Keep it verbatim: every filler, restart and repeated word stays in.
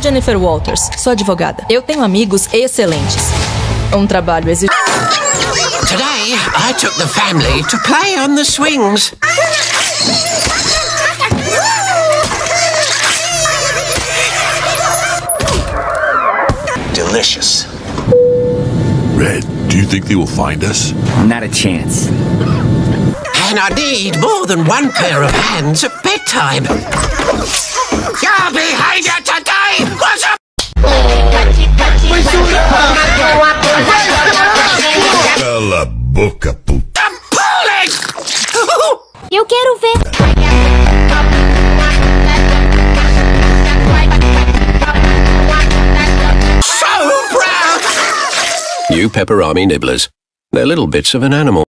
Jennifer Walters, sou advogada. Eu tenho amigos excelentes. Um trabalho exigente. Today, I took the family to play on the swings. Delicious. Red, do you think they will find us? Not a chance. And I need more than one pair of hands at bedtime. Your behavior today was a... Cala a boca, puta. Appalling! Eu quero ver. So proud! New pepperami nibblers. They're little bits of an animal.